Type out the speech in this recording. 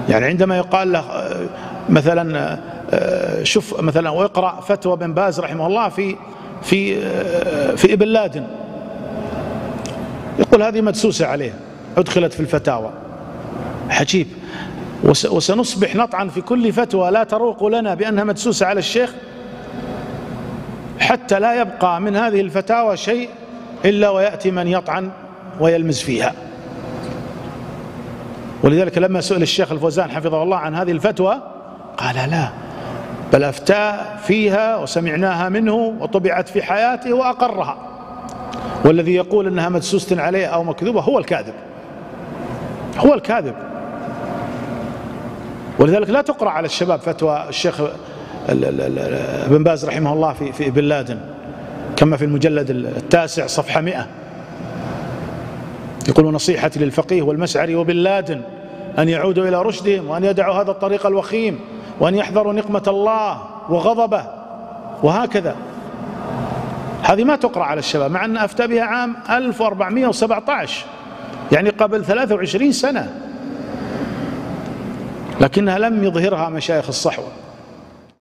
يعني عندما يقال له مثلا شوف مثلا واقرأ فتوى بن باز رحمه الله في ابن لادن، يقول هذه مدسوسة عليه، أدخلت في الفتاوى. عجيب. وسنصبح نطعن في كل فتوى لا تروق لنا بأنها مدسوسة على الشيخ، حتى لا يبقى من هذه الفتاوى شيء إلا ويأتي من يطعن ويلمز فيها. ولذلك لما سئل الشيخ الفوزان حفظه الله عن هذه الفتوى قال لا، بل أفتى فيها وسمعناها منه وطبعت في حياته وأقرها، والذي يقول أنها مدسوسة عليه أو مكذوبة هو الكاذب، هو الكاذب. ولذلك لا تقرأ على الشباب فتوى الشيخ بن باز رحمه الله في ابن لادن، كما في المجلد 9 صفحة 100 يقول: نصيحتي للفقيه والمسعري وبن لادن أن يعودوا إلى رشدهم، وأن يدعوا هذا الطريق الوخيم، وأن يحذروا نقمة الله وغضبه. وهكذا هذه ما تقرأ على الشباب، مع أن أفتى بها عام 1417، يعني قبل 23 سنة، لكنها لم يظهرها مشايخ الصحوة.